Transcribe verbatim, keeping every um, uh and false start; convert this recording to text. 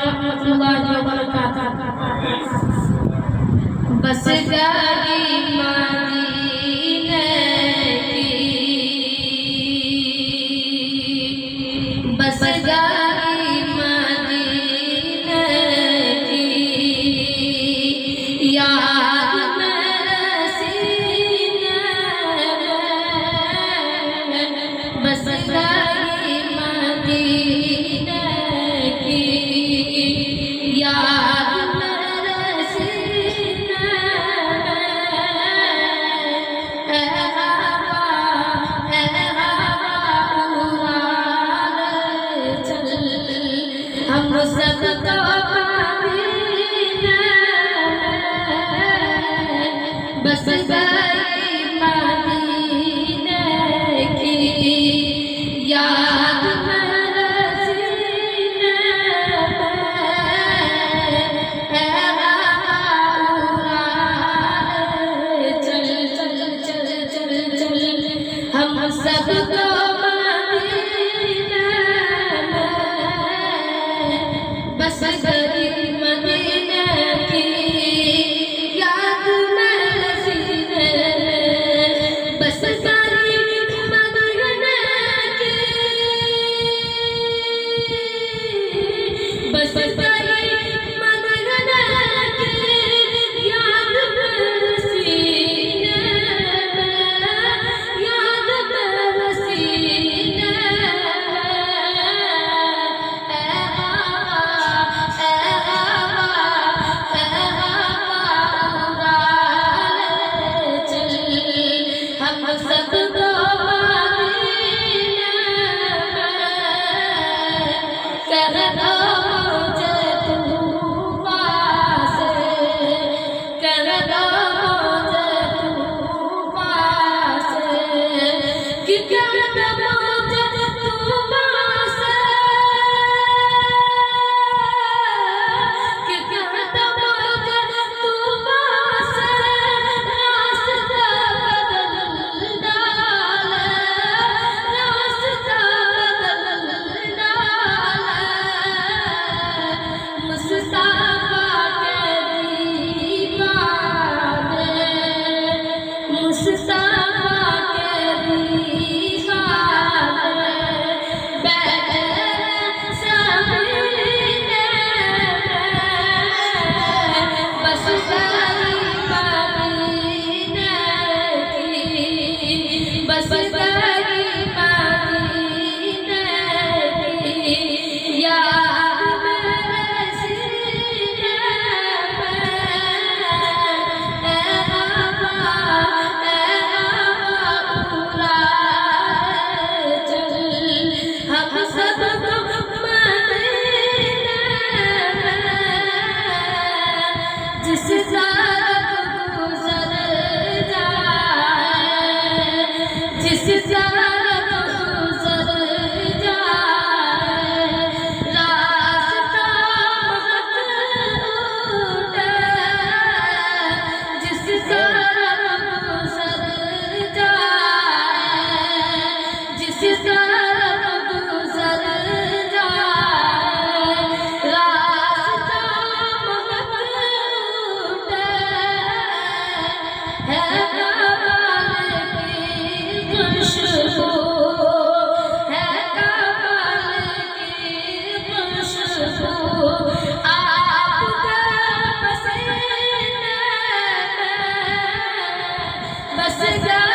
रहमतुल्लाहि व बरकातुहू। बस गई मदीने की, बस गई मदीने की याद मेरे सीने में, बस गई मदीने की याद मेरे सीने में। ए हवा ए हवा उड़ा ले चल, हम सब तो मदीने में, बस गई मदीने की याद मेरे सीने में। ए हवा उड़ा ले चल चल चल चल चल, हम सब तो मदीने में, बस गई मदीने की याद मेरे सीने में, बस गई मदीने की, बस गई मदीने की याद मेरे सीने में, याद मेरे सीने में। ए हवा ए हवा ए हवा उड़ा ले चल, हम सब तो मदीने में, कर दो मुझे तूफ़ान से, कर दो मुझे तूफ़ान से, कि कर दो मुझे तूफ़ान से, कि कर दो मुझे तूफ़ान से, रास्ता बदल डाले, रास्ता बदल डाले। मुस्तफा के दीवाने, मुस्तफा के दीवाने बैठे ज़मीने में, बस गई मदीने की, बस गई मदीने की याद मेरे सीने में। ए हवा ए हवा उड़ा ले चल, हम सब तो मदीने में, जिस तरफ गुजर जाए, जिस तरफ गुजर जाए, रास्ता महक उठे, जिस तरफ गुजर जाए, जिस तरफ गुजर जाए, रास्ता महक उठे। है कमाल की खुशबू, है कमाल की खुशबू आपके पसीने में, बस गई